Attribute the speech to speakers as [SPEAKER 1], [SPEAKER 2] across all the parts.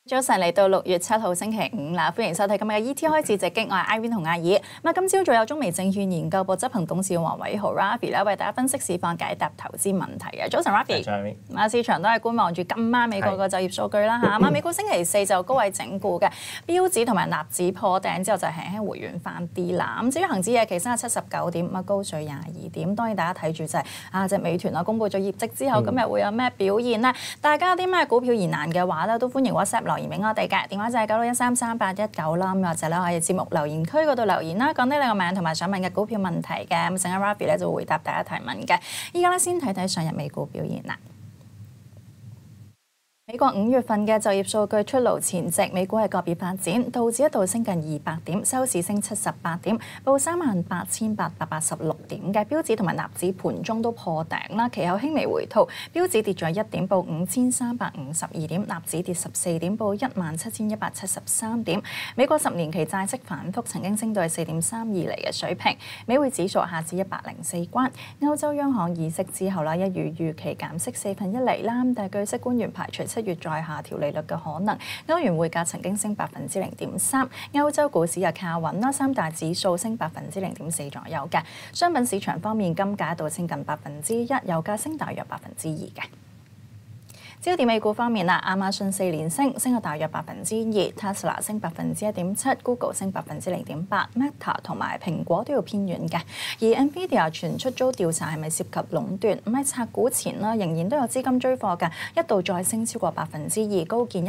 [SPEAKER 1] 早晨嚟到6月7號星期五啦，歡迎收睇今日嘅 ET 開始直擊，我係 Irene 同阿爾。咁啊，今朝早有中微證券研究部執行董事黃偉豪 Ravi 咧，為大家分析市況、解答投資問題嘅。早晨 Ravi， 市場都係觀望住今晚美國嘅就業數據啦嚇。咁美股星期四就高位整固嘅，標指同埋納指破頂之後就輕輕回軟翻啲啦。咁至於恆指夜期升咗79點，咁啊高水22點。當然大家睇住就係隻美團公佈咗業績之後，今日會有咩表現呢？大家有啲咩股票疑難嘅話咧，都歡迎 WhatsApp 留言俾我哋嘅，電話就係961333819啦，咁或者咧可以節目留言區嗰度留言啦，講低你個名同埋想問嘅股票問題嘅，咁陣間 Ravi 咧就會回答大家提問嘅。依家咧先睇睇上日美股表現啦。美國5月份嘅就業數據出爐前夕，美股係個別發展，道指一度升近200點，收市升78點，報38,886點嘅。標指同埋納指盤中都破頂啦，其後輕微回吐，標指跌咗1點，報5352點，納指跌14點，報17,173點。美國10年期債息反覆，曾經升到係4.32厘嘅水平，美匯指數下至104關。歐洲央行議息之後啦，一如預期減息1/4厘啦，但係據悉官員排除7月再下調利率嘅可能。歐元匯價曾經升0.3%，歐洲股市又靠穩啦，三大指數升0.4%左右嘅。商品市場方面，金價一度升近1%，油價升大約2%嘅。焦點美股方面啦，亞馬遜4連升咗大約2%， Tesla 升1.7%， Google 升0.8%， Meta 同埋蘋果都要偏軟嘅。而 Nvidia 傳出遭調查係咪涉及壟斷，咁喺拆股前啦，仍然都有資金追貨嘅，一度再升超過2%，高見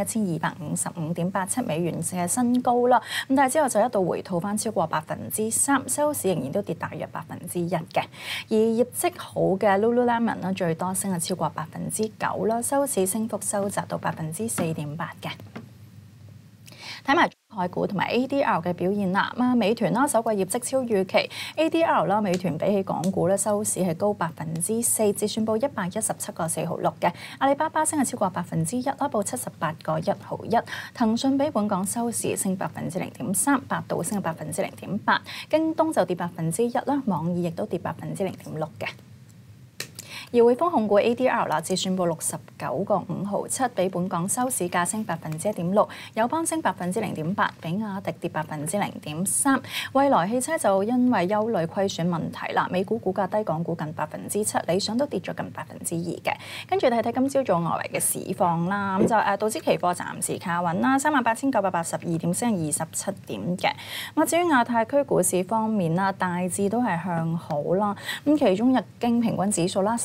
[SPEAKER 1] 1255.87美元嘅新高啦。咁但係之後就一度回吐翻超過3%，收市仍然都跌大約1%嘅。而業績好嘅 Lululemon 啦，最多升咗超過9%啦，收市升幅收窄到4.8%嘅。睇埋中概股同埋 ADR 嘅表現啦，美團啦首季業績超預期 ，ADR 啦美團比起港股咧收市係高4%，折算報117.46嘅。阿里巴巴升係超過1%啦，報78.1毫1。騰訊比本港收市升0.3%，百度升咗0.8%，京東就跌1%啦，網易亦都跌0.6%嘅。而匯豐控股 ADR 啦，折算報69.5毫7，比本港收市價升1.6%，友邦升0.8%，比亞迪跌0.3%。蔚來汽車就因為憂慮虧損問題啦，美股股價低港股近7%，理想都跌咗近2%嘅。跟住睇睇今朝早外圍嘅市況啦，咁就道指期貨暫時靠穩啦，38,982點，升27點嘅。咁至於亞太區股市方面啦，大致都係向好啦。咁其中日經平均指數啦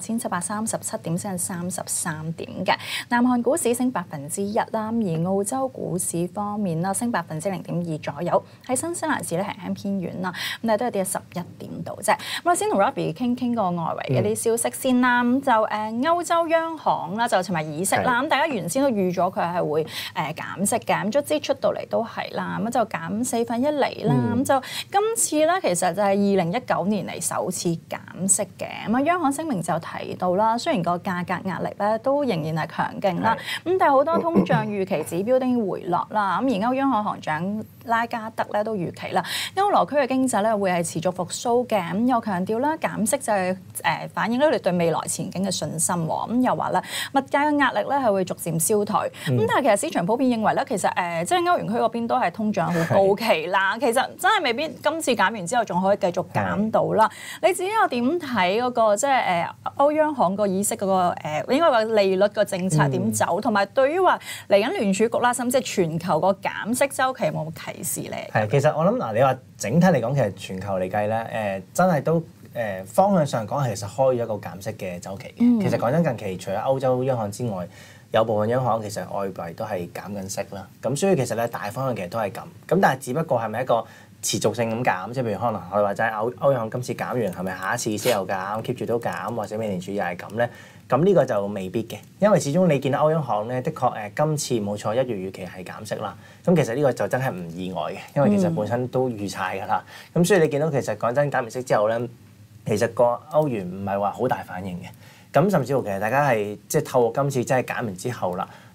[SPEAKER 1] ，38,737點，升33點嘅。南韓股市升1%啦，而澳洲股市方面啦，升0.2%左右。喺新西蘭市咧輕輕偏軟啦，咁但係都係跌11點度啫。咁我先同 Ravi 傾個外圍嘅啲消息先啦。咁就歐洲央行啦，就尋日議息啦。咁大家原先都預咗佢係會減息嘅，咁卒之出到嚟都係啦。咁就減1/4厘啦。咁就今次咧，其實就係2019年嚟首次減息嘅。咁啊，央行聲明就提到啦，雖然個價格壓力咧都仍然係強勁啦，咁但係好多通脹預期指標都已經回落啦。咁而歐央行行長拉加德咧都預期啦，歐羅區嘅經濟咧會係持續復甦嘅。咁又強調啦，減息就係反映咗佢哋對未來前景嘅信心。咁又話啦，物價嘅壓力咧係會逐漸消退。咁但係其實市場普遍認為咧，其實即係歐元區嗰邊都係通脹好高企啦。其實真係未必今次減完之後仲可以繼續減到啦。你自己又點睇嗰個即係歐央行個議息嗰個應該話利率個政策點走，同埋對於話嚟緊聯儲局啦，甚至係全球個減息週期有冇啟示咧？
[SPEAKER 2] 係，其實我諗嗱，你話整體嚟講，其實全球嚟計咧，真係都方向上講，其實開咗一個減息嘅週期嘅。其實講真，近期除咗歐洲央行之外，有部分央行其實外圍都係減緊息啦。咁所以其實咧，大方向其實都係咁。咁但係只不過係咪一個持續性咁減，即係譬如可能我哋話齋歐央行今次減完，係咪下一次先有減 keep 住都減，或者美聯儲又係咁咧？咁呢個就未必嘅，因為始終你見到歐央行咧，的確今次冇錯1月預期係減息啦。咁其實呢個就真係唔意外嘅，因為其實本身都預晒㗎啦。咁所以你見到其實講真減完息之後咧，其實個歐元唔係話好大反應嘅。咁甚至乎其實大家係即係透過今次真係減完之後啦，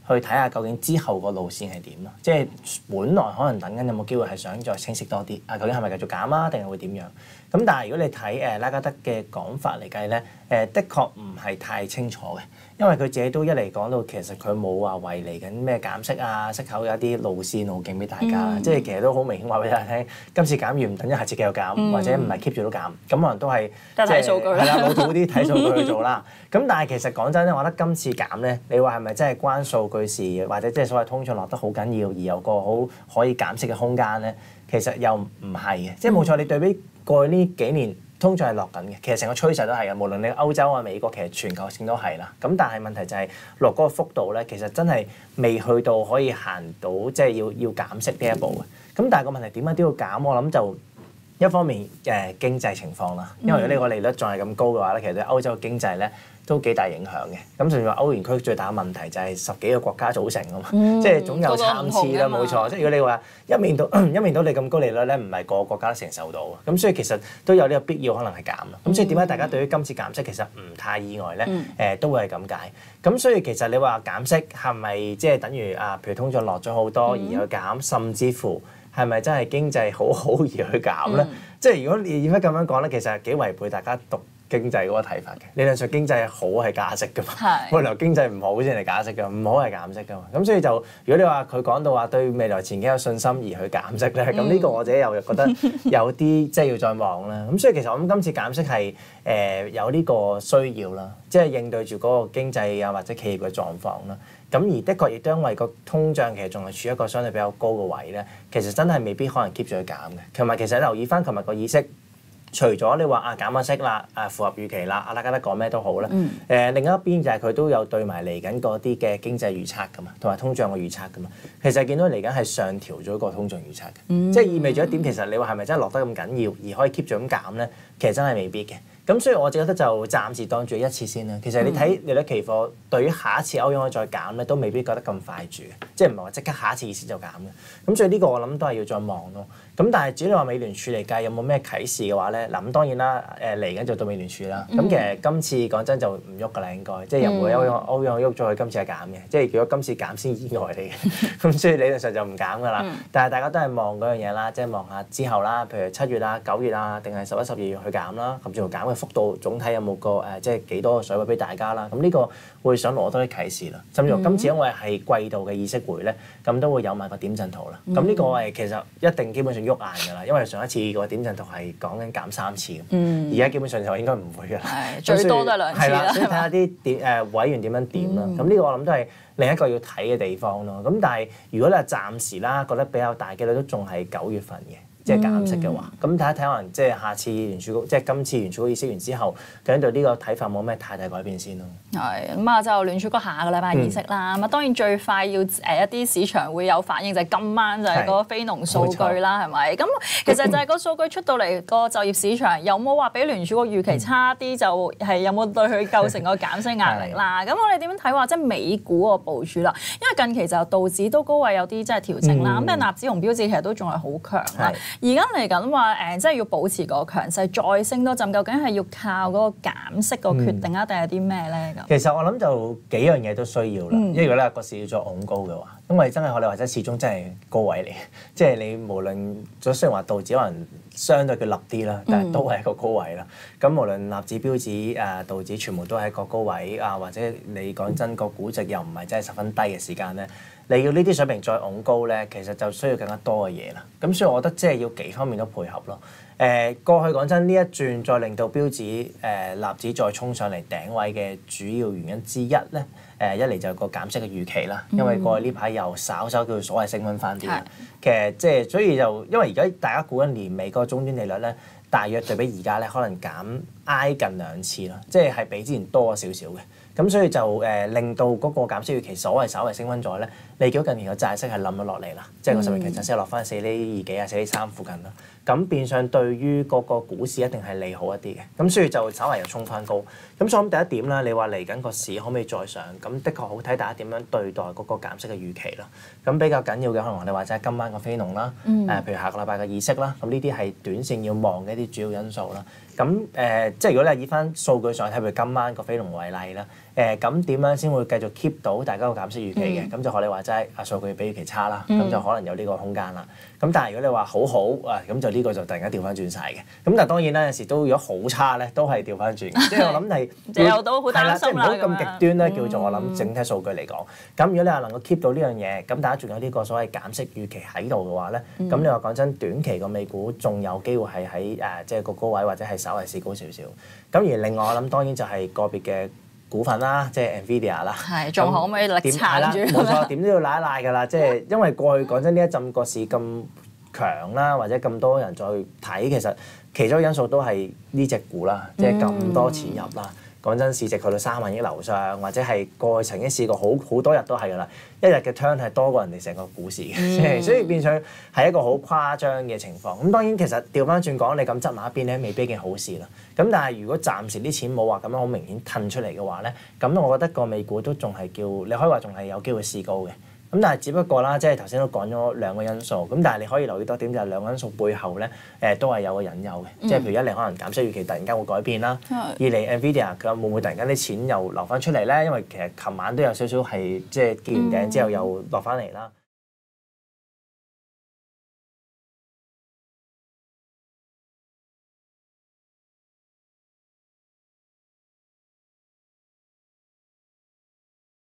[SPEAKER 2] 去睇下究竟之後個路線係點咯。即係本來可能等緊有冇機會係想再清晰多啲，究竟係咪繼續減啊，定係會點樣？咁但係如果你睇拉加德嘅講法嚟計咧，的確唔係太清楚嘅，因為佢自己都一嚟講到其實佢冇話為嚟緊咩減息啊、息口有一啲路線路徑俾大家，即係其實都好明顯話俾大家聽，今次減完唔等一下次繼續減，或者唔係 keep 住都減，咁可能都係
[SPEAKER 1] 即係睇數據啦，
[SPEAKER 2] 係啦，老土啲睇數據去做啦。咁但係其實講真咧，我覺得今次減咧，你話係咪真係關數據事，或者即係所謂通脹落得好緊要而有個好可以減息嘅空間咧？其實又唔係嘅，即係冇錯，你對比過去呢幾年通脹係落緊嘅，其實成個趨勢都係嘅。無論你歐洲啊、美國，其實全球性都係啦。咁但係問題就係落嗰個幅度咧，其實真係未去到可以行到即係要減息呢一步嘅。咁但係個問題點解都要減？我諗就一方面經濟情況啦，因為如果呢個利率仲係咁高嘅話咧，其實對歐洲嘅經濟咧都幾大影響嘅。咁甚至話歐元區最大嘅問題就係10幾個國家組成啊嘛，即係總有參差啦，冇錯。即係如果你話一面倒你咁高利率咧，唔係個個國家都承受到嘅。咁所以其實都有呢個必要，可能係減啦。咁所以點解大家對於今次減息其實唔太意外咧？都會係咁解。咁所以其實你話減息係咪即係等於譬如通脹落咗好多而去減，甚至乎係咪真係經濟好好而去減咧？即係如果你點解咁樣講咧，其實係幾違背大家讀經濟嗰個睇法嘅。理論上經濟好係加息噶嘛，冇理由經濟唔好先係加息噶，唔好係減息噶嘛。咁所以就如果你話佢講到話對未來前景有信心而去減息咧，咁呢個我自己又覺得有啲即係要再望啦。咁所以其實我諗今次減息係有呢個需要啦，即係應對住嗰個經濟啊或者企業嘅狀況啦。咁而的確亦都因為個通脹其實仲係處於一個相對比較高嘅位咧，其實真係未必可能 keep 住去減嘅。同埋其實留意翻琴日個議息，除咗你話減咗息啦，符合預期啦，大家都講咩都好啦。另一邊就係佢都有對埋嚟緊嗰啲嘅經濟預測噶嘛，同埋通脹嘅預測噶嘛。其實見到嚟緊係上調咗個通脹預測嘅，即係意味住一點，其實你話係咪真係落得咁緊要而可以 keep 住咁減咧？其實真係未必嘅。咁所以我自己覺得就暫時當住一次先啦。其實你睇利率期貨對於下一次歐央可以再減咧，都未必覺得咁快住嘅，即係唔係話即刻下一次議息就減嘅。咁所以呢個我諗都係要再望咯。咁但係至於你話美聯儲嚟計有冇咩啟示嘅話咧，嗱咁當然啦，嚟緊就到美聯儲啦。咁其實今次講真就唔喐㗎啦，應該即係又唔會歐央喐咗佢今次係減嘅。即係如果今次減先意外嚟嘅，咁所以理論上就唔減㗎啦。但係大家都係望嗰樣嘢啦，即係望下之後啦，譬如7月啊、9月啊，定係11、12月去減啦，甚至乎減幅度總體有冇個即係幾多個水位俾大家啦？咁呢個會想攞多啲啟示啦。甚至乎今次因為係季度嘅議息會咧，咁都會有埋個點陣圖啦。咁呢個係其實一定基本上喐硬㗎啦，因為上一次個點陣圖係講緊減3次，而家基本上就應該唔會㗎啦。
[SPEAKER 1] 最多都係2次啦。
[SPEAKER 2] 所以睇下啲委員點樣點啦。咁呢個我諗都係另一個要睇嘅地方咯。咁但係如果你係暫時啦，覺得比較大機率都仲係9月份嘅。即係減息嘅話，咁睇一睇可能即係下次聯儲局，即係今次聯儲局議息完之後，究竟對呢個睇法冇咩太大改變先咯。
[SPEAKER 1] 係咁啊，就聯儲局下個禮拜議息啦。咁啊，當然最快要一啲市場會有反應就係今晚就係嗰個非農數據啦，係咪？咁其實就係個數據出到嚟，個就業市場有冇話比聯儲局預期差啲，就係有冇對佢構成個減息壓力啦？咁我哋點樣睇話即係美股個部署啦？因為近期就道指都高位有啲即係調整啦，咁但係納指同標指其實都仲係好強啦。而家嚟緊話即係要保持個強勢，再升多陣，究竟係要靠嗰個減息個決定啊，定係啲咩咧？咁
[SPEAKER 2] 其實我諗就幾樣嘢都需要啦。因為如果咧個市要再拱高嘅話，因為真係我哋或者始終真係高位嚟，即係你無論雖然話道指可能相對佢立啲啦，但係都係一個高位啦。咁無論納指、標指、道指，全部都係一個高位啊，或者你講真個估值又唔係真係十分低嘅時間咧。你要呢啲水平再拱高咧，其實就需要更加多嘅嘢啦。咁所以我覺得即係要幾方面都配合咯。過去講真呢一轉再令到標指納指再衝上嚟頂位嘅主要原因之一咧，一嚟就係個減息嘅預期啦。因為過去呢排又稍稍叫所謂升溫翻啲啦。其實即係所以就因為而家大家估緊年尾嗰個終端利率咧，大約對比而家咧可能減挨近2次啦，即係比之前多少少嘅。咁所以就令到嗰個減息預期所謂稍微升溫咗咧，你見到近年個債息係冧咗落嚟啦，即係個10年期債息落翻4厘2幾啊4厘3附近啦。咁變相對於嗰個股市一定係利好一啲嘅，咁所以就稍微又衝翻高。咁所以第一點啦，你話嚟緊個市可唔可以再上？咁的確好睇大家點樣對待嗰個減息嘅預期啦。咁比較緊要嘅可能我哋話齋今晚個非農啦，譬如下個禮拜嘅議息啦，咁呢啲係短線要望嘅一啲主要因素啦。咁即係如果你係以翻數據上睇，譬如今晚個非農為例啦， 咁點樣先會繼續 keep 到大家個減息預期嘅？咁就學你話齋，數據比預期差啦，咁就可能有呢個空間啦。咁但係如果你話好好咁就呢個就突然間調翻轉晒嘅。咁但係當然啦，有時都如果好差咧，都係調翻轉嘅。即係我諗係
[SPEAKER 1] 又都好擔心啦，
[SPEAKER 2] 即係唔好咁極端咧，叫做我諗整體數據嚟講。咁如果你話能夠 keep 到呢樣嘢，咁大家仲有呢個所謂減息預期喺度嘅話咧，咁你話講真，短期個美股仲有機會係喺即係個高位或者係稍微試高少少。咁而另外我諗當然就係個別嘅股份啦，即係 Nvidia 啦，
[SPEAKER 1] 係仲可唔可以力撐住？
[SPEAKER 2] 冇錯，點都要拉一拉㗎啦。即係因為過去講真呢一陣個市咁強啦，或者咁多人再睇，其實其中因素都係呢隻股啦，即係咁多錢入啦。講真，市值去到3萬億樓上，或者係過去曾經試過好多日都係㗎啦，一日嘅 turn 係多過人哋成個股市嘅，所以變相係一個好誇張嘅情況。咁當然其實調翻轉講，你咁執埋一邊咧，未必係件好事啦。咁但係如果暫時啲錢冇話咁樣好明顯褪出嚟嘅話咧，咁我覺得個美股都仲係叫你可以話仲係有機會試高嘅。咁但係只不過啦，即係頭先都講咗兩個因素，咁但係你可以留意多點就係兩個因素背後咧，都係有個隱憂嘅，即係譬如一嚟可能減息預期突然間會改變啦，二嚟 Nvidia 佢會唔會突然間啲錢又流翻出嚟咧？因為其實琴晚都有少少係即係見完頂之後又落翻嚟啦。